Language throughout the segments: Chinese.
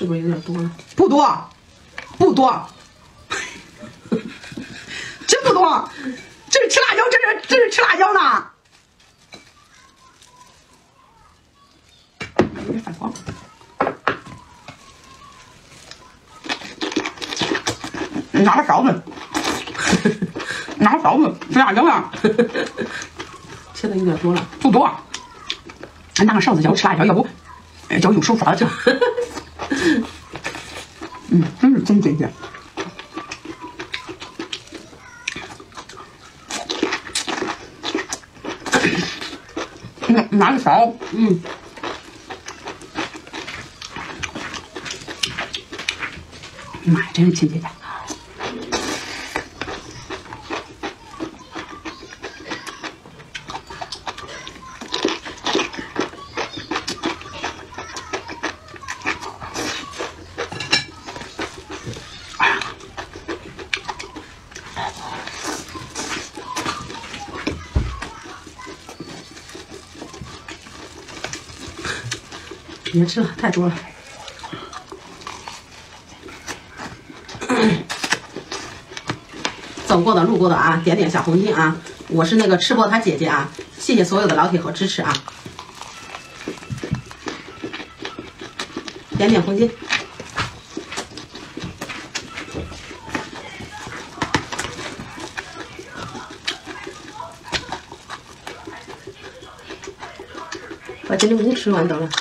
是不是有点多了？ 不多，不多，真不多。这是吃辣椒，这是吃辣椒呢。有点反光。拿个勺子，拿个勺子吃辣椒呀。 切的有点多了， 不多。拿个勺子教我吃辣椒，要不教有手法这。真是真新鲜。拿个勺，妈呀，真是亲姐姐。 别吃了，太多了。走过的、路过的啊，点点小红心啊！我是那个吃播他姐姐啊，谢谢所有的老铁和支持啊！点点红心。把煎饼红吃完得了。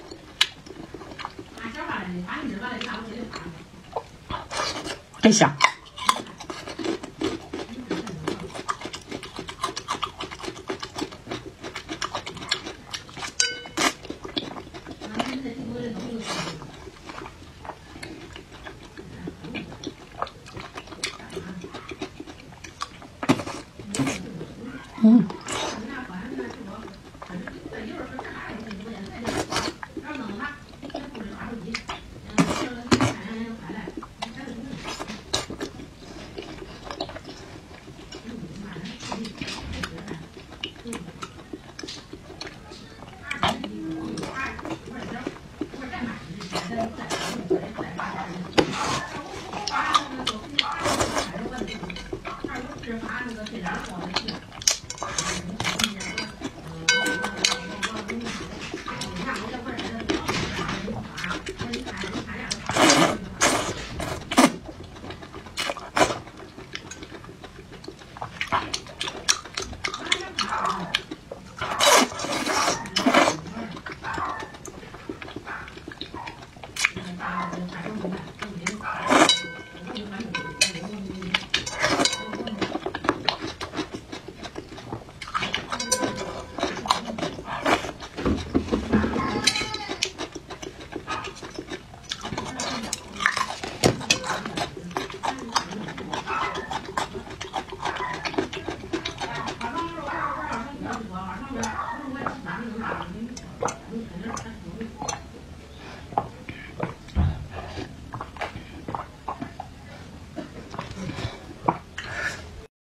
真香。